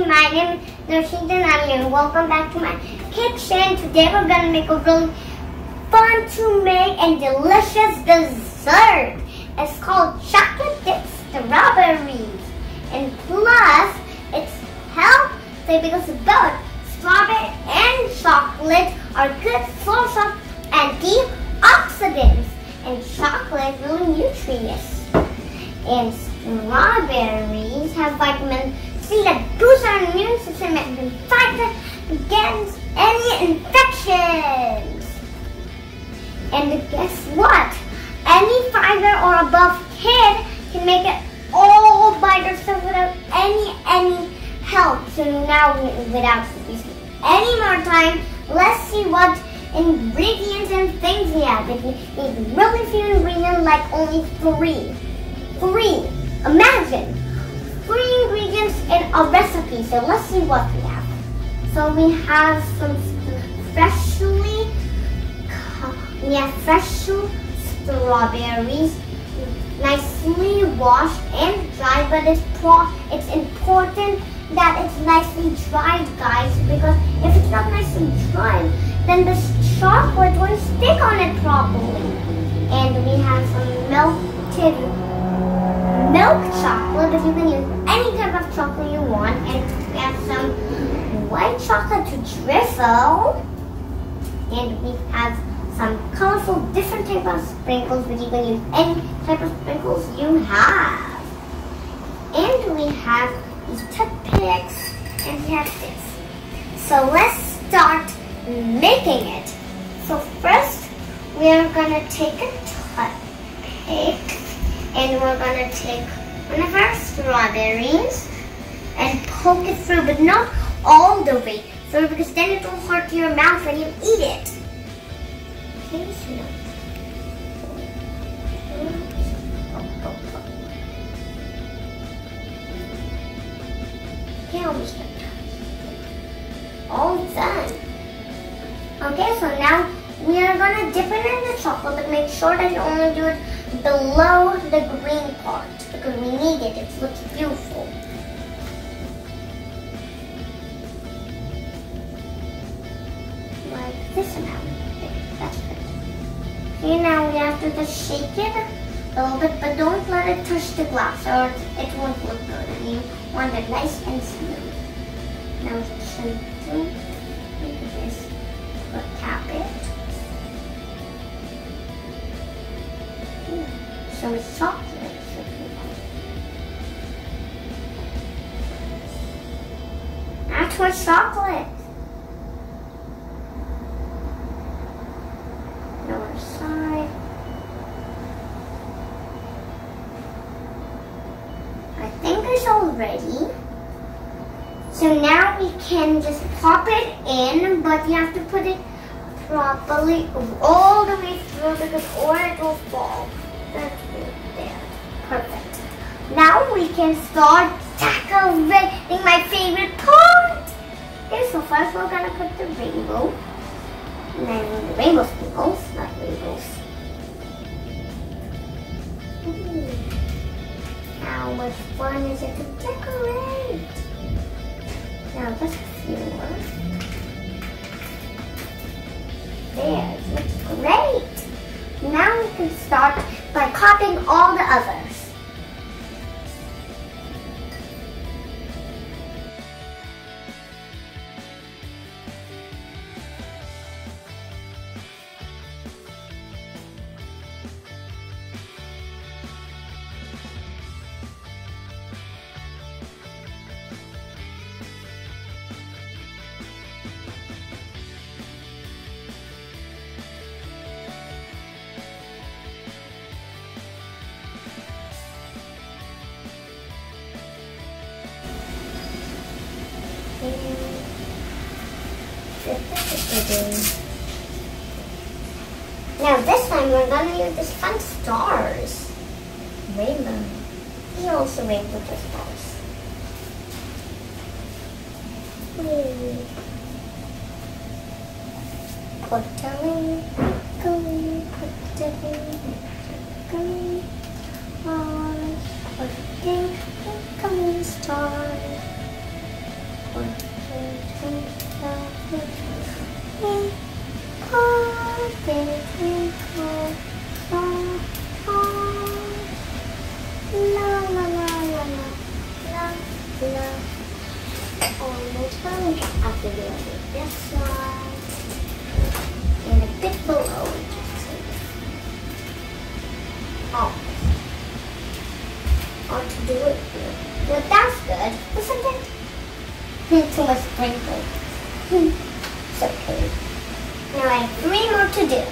everybody, my name is Narshita and welcome back to my kitchen. Today we're going to make a really fun to make and delicious dessert. It's called chocolate dipped strawberries. And plus, it's healthy because both strawberry and chocolate are good source of antioxidants. And chocolate is really nutritious. And strawberries have vitamin C that boosts our immune system and can fight against any infections. And guess what? Any 5 or above kid can make it all by themselves without any help. So now, without wasting any more time, let's see what ingredients and things we have. If you need really few ingredients, like only three. Imagine 3 ingredients in a recipe. So let's see what we have. So we have some fresh strawberries, nicely washed and dried. But it's important that it's nicely dried, guys, because if it's not nicely dried, then the chocolate won't stick on it properly. And we have some melted milk chocolate, but you can use any type of chocolate you want. And we have some white chocolate to drizzle. And we have some colorful different type of sprinkles, but you can use any type of sprinkles you have. And we have these toothpicks, and we have this. So let's start making it. So first, we are gonna take a toothpick. And we're going to take one of our strawberries and poke it through, but not all the way through, because then it will hurt your mouth when you eat it. Okay, so now. Okay, almost done. All done. Okay, so now we are going to dip it in the chocolate, but make sure that you only do it below the green part, because we need it. It looks beautiful. Like this amount. That's good. Okay, now we have to just shake it a little bit, but don't let it touch the glass or it won't look good. And you want it nice and smooth. Now it's simple. You can just tap it. So it's chocolate. That's what chocolate. Lower side. I think it's all ready. So now we can just pop it in, but you have to put it properly all the way through, because or it will fall. That's good there. Perfect. Now we can start decorating, my favorite part. Okay, so first we're gonna put the rainbow. And then the rainbow sprinkles, not rainbows. How much fun is it to decorate? Now just a few more. There, it looks great. Now we can start by copying all the others. Now this time we're gonna use these fun stars. Rainbow. These are also rainbow stars. Put a ring, put a ring, on a twinkling star. twinkle, oh, oh. La la la la la la la. Almost done. After the other this one. And a bit below. Oh. Ought to do it here. Well, that's good, isn't it? Too much sprinkle. It's okay. Now I have 3 more to do.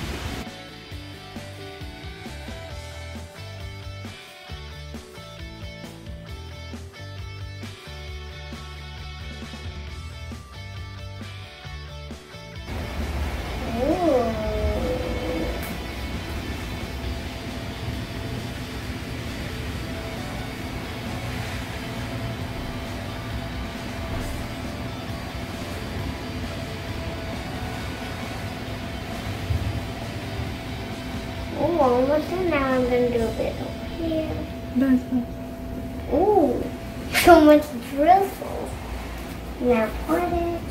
Oh, almost done. Now I'm going to do a bit over here. Nice. Ooh, so much drizzle. Now put it.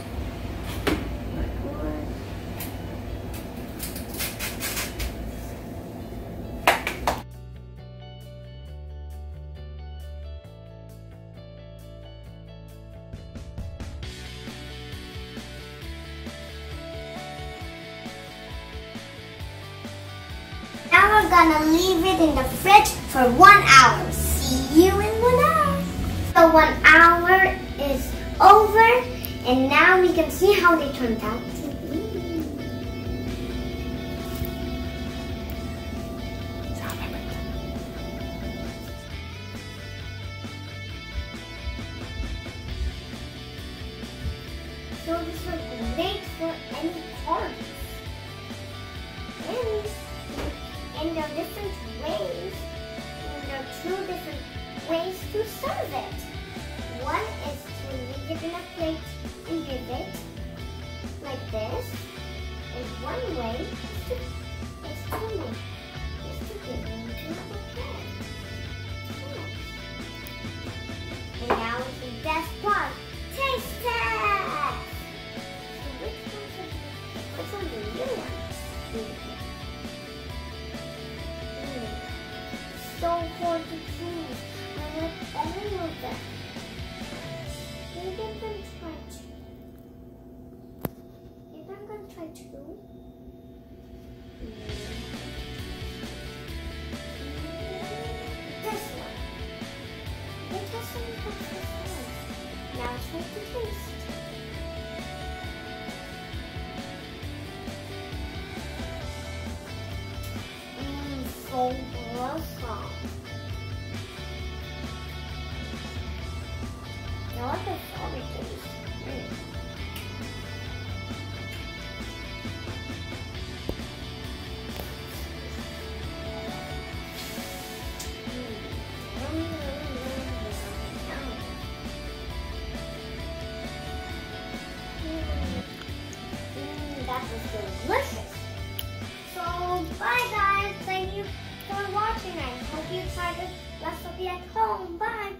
Now we're gonna leave it in the fridge for 1 hour. See you in 1 hour. So 1 hour is over, and now we can see how they turned out to be. So this is great for any parties. And there are different ways, and there are 2 different ways to serve it. One is to leave it in a plate and give it like this. And one way is to give it into a bouquet. And now it's the best part. Taste test! So which one do you want? So hard to choose. I like all of them. Maybe I'm going to try 2. Maybe I'm going to try 2. This one. It has some consistency. Now it's time to taste. So awesome. I like the strawberry taste. That was delicious. So, bye guys. Thank you for watching. I hope you try this recipe at home. Bye.